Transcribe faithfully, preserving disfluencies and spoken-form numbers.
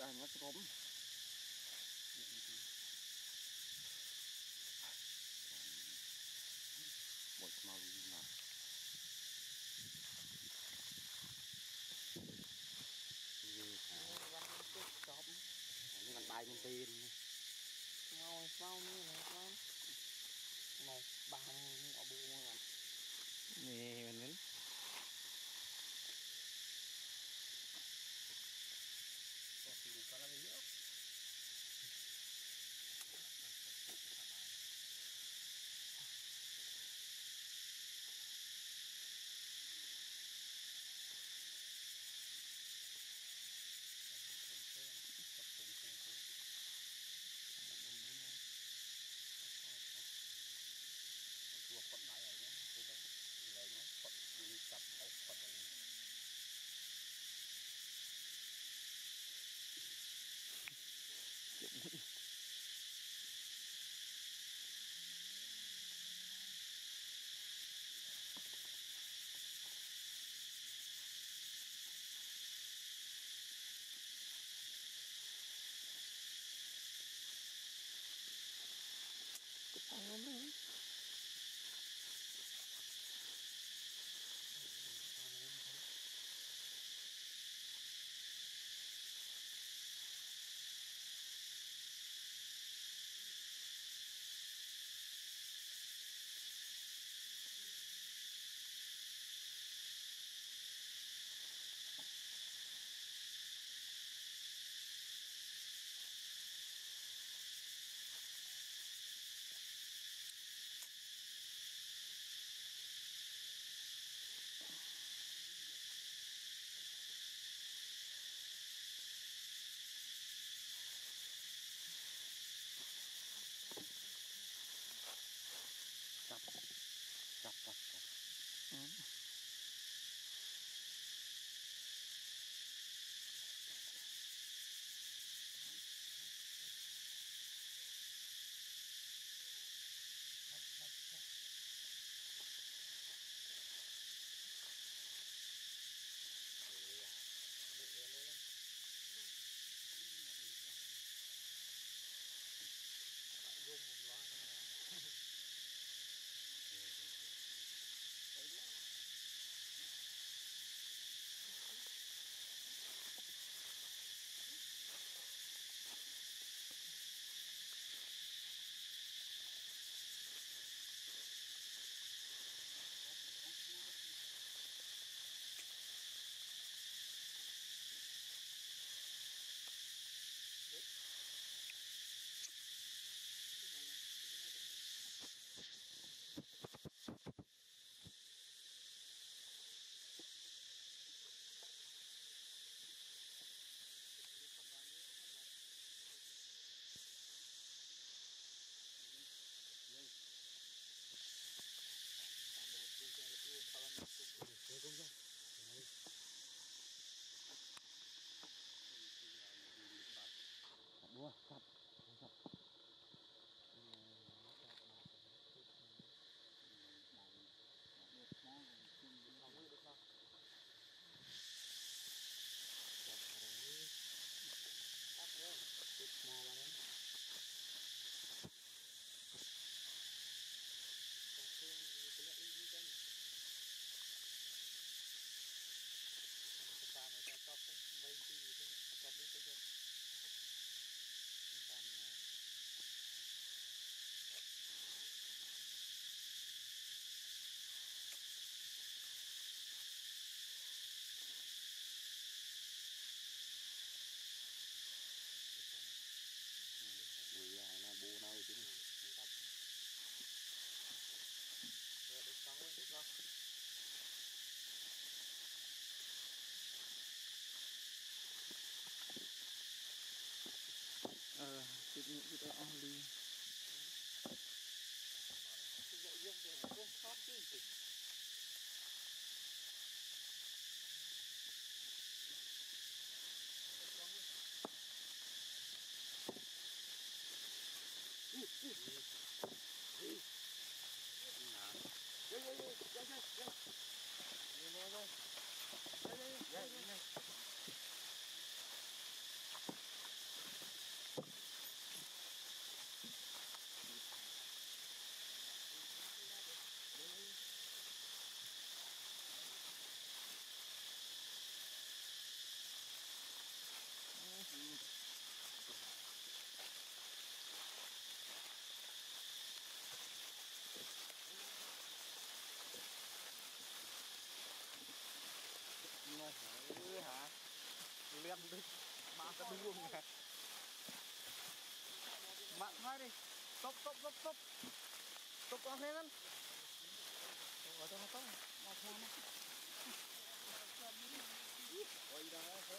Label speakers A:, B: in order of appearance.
A: anh nó không một màu gì nào như cái bàn tay mình tiền ngồi sau như này con này ba nó ở bụng rồi nè mình nín có gì có là mình nữa buộc quật lại rồi nhé, từ đó lấy nó quật đi cặp ốc quật rồi. Cái thằng nó nữa. Cặp cặp cặp cặp ừ. Đua cặp cặp người già là bù nào chứ được xong rồi được không ờ thì những cái đó đi dạy dân thì không sót chứ gì buông nè mặn thôi đi stop stop stop stop stop con thế lắm ở trong nó có một con ôi đó